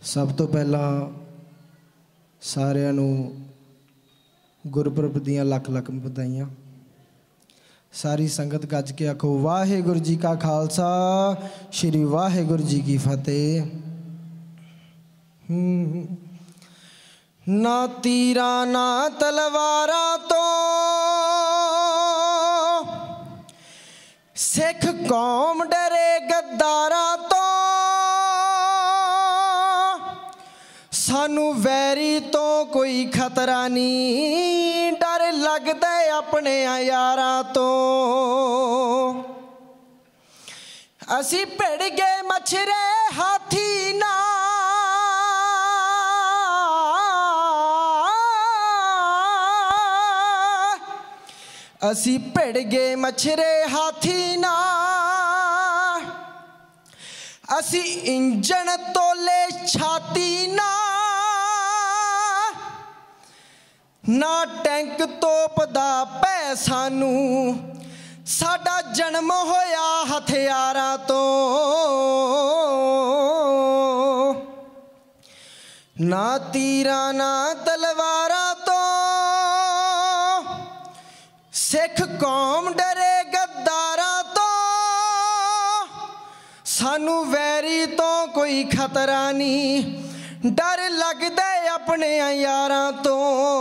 सब तो पहला सारिਆਂ ਨੂੰ गुरपुरब ਦੀਆਂ ਲੱਖ ਲੱਖ ਵਧਾਈਆਂ। सारी संगत गज के आखो वाहेगुरु जी का खालसा श्री वाहेगुरु जी की फतेह। ना तीरा ना तलवारा तो सिख कौम डरे गद्दारा तो, सानू वैरी तो कोई खतरा नहीं, डर लगदा अपने यारां तो। असी भिड़ गए मछरे हाथी ना, असी भिड़ गए मछरे हाथी ना, असी इंजन तोले छाती ना, ना टैंक तोप दा पै सानू, साडा जन्म होया हथियारां तो। ना तीरा ना तलवारा तो सिख कौम डरे गद्दारा तो, सानू वैरी तो कोई खतरा नहीं, डर लगदा अपने यारां तो।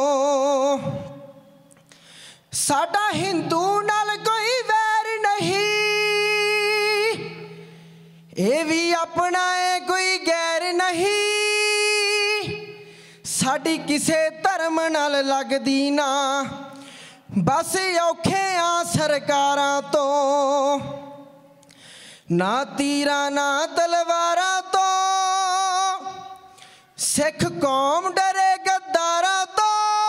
साडा हिंदू नाल कोई वैर नहीं, ये भी अपना है कोई गैर नहीं, साडी किसे धर्म नाल लगदी ना, बस औखे आ सरकारां तो। ना तीरा ना तलवारा तो सिख कौम डरे गद्दारा तो,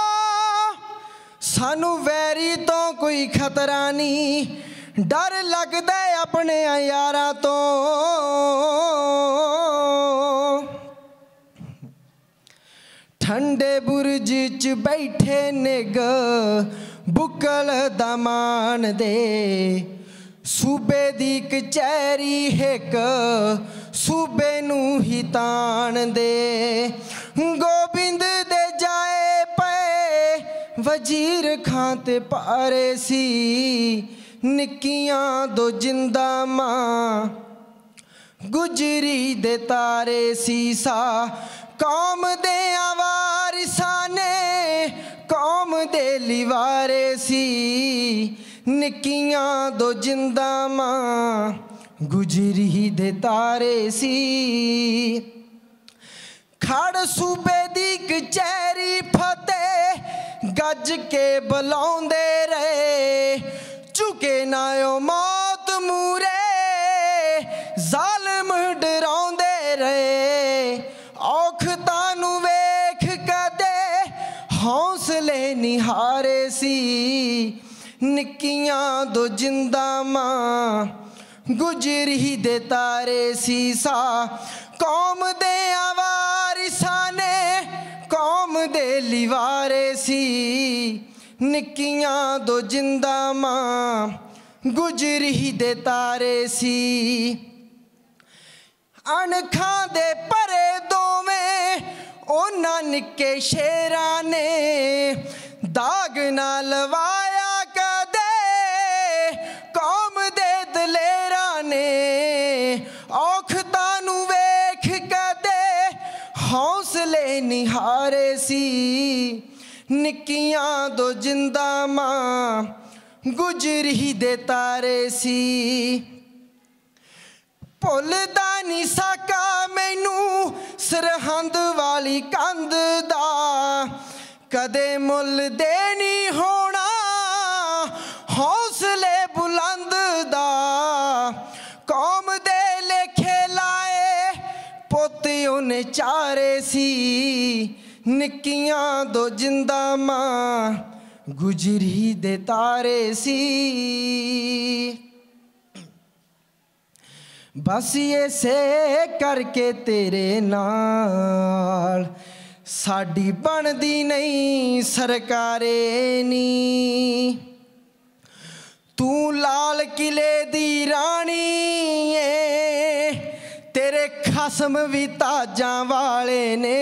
सानू वैरी तो कोई खतरा नहीं, डर लगदा अपने यारां तो। ठंडे बुरज च बैठे निग बुकल दमान दे, सूबे दी कचहरी हिक सूबे नू ही तान दे। गोबिंद दे जाए पे वजीर खां ते पारे सी, निक्कियां दो जिंदा मां गुजरी दे तारे सी। सा कौम दे वारिसां ने कौम दे लिवारे सी, निक्कियां दो जिंदा मां गुजरी दे तारे सी। खड़ सूबे दी कचहरी फतेह गज के बुलाउंदे रहे, झुके ना ओ मौत मूरे जालिम डराउंदे रहे। औखता नू वेख कदे हौसले निहारे सी, निक्कियां दो जिंदा मां गुजरी दे तारे सी। सा कौम दे वारिसां ने कौम दे लिवारे सी, निक्कियां दो जिंदा मां गुजरी दे तारे सी। अणखां दे भरे दोवें उन्हां निक्के शेरां ने, दाग ना लवाया कदे कौम दे दलेरां ने। औखता नू वेख कदे हौसले निहारे सी, निक्कियां दो जिंदा मां गुजरी दे तारे सी। भुलदा नी साका मैनू सरहंद वाली कंध दा, कदे मुल दे नी होना हौसले बुलंद दा। कौम दे लेखे लाए पोते उन्हें चारे सी, निक्कियां दो जिंदा मां गुजरी दे तारे सी। बस ये से करके तेरे नाल साडी बनदी नहीं सरकारे नी, तू लाल किले दी रानी है तेरे ਖਸਮ ਵੀ ਤਾਜਾਂ ਵਾਲੇ ਨੇ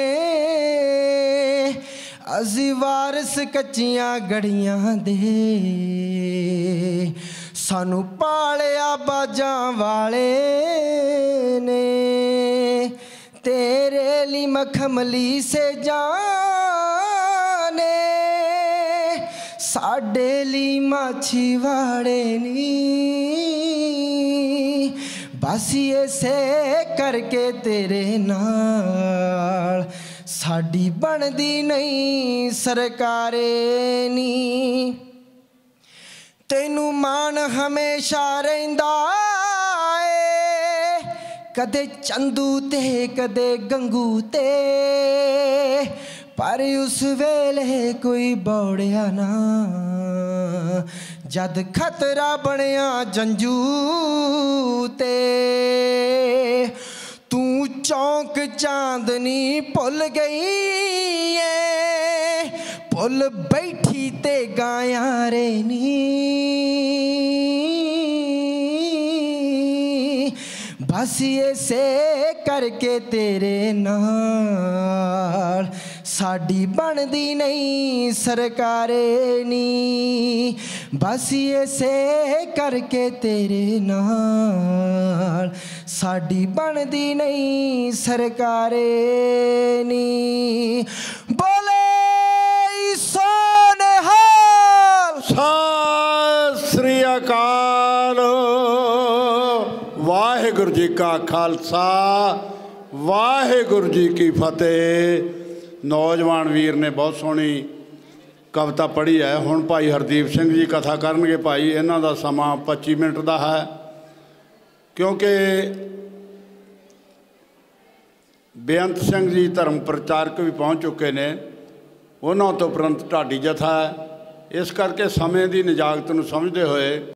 ਅਸੀਂ ਵਾਰਿਸ ਕੱਚੀਆਂ ਗੜੀਆਂ ਦੇ ਸਾਨੂੰ ਪਾਲਿਆ ਬਾਜਾਂ ਵਾਲੇ ਨੇ तेरे ली मखमली से जाने साडे ली माछीवाड़े नी बस ये से करके तेरे नाल साडी बनदी नहीं सरकारे नी तैनू मान हमेशा रहिंदा कदे चंदू ते कदे गंगू ते पर उस वेले कोई बौड़िया ना जद खतरा बनिया जंजू ते तू चौंक चांदनी भुल गई है भुल बैठी ते गाया रे नी बस ये से करके तेरे नाल साडी बनदी नहीं सरकारे नी बस ये से करके तेरे नाल साडी बनदी नहीं सरकारे नी बोले सोने हाल सत श्री अकाल वाहिगुरू जी का खालसा वाहिगुरू जी की फतेह। नौजवान वीर ने बहुत सोहनी कविता पढ़ी है। हुण भाई हरदीप सिंह जी कथा करनगे। भाई इन्हां दा समा 25 मिनट का है क्योंकि बेअंत सिंह जी धर्म प्रचारक भी पहुँच चुके ने उन्होंने तो उपरंत ढाडी जथा है। इस करके समय की निजागत नूं समझते हुए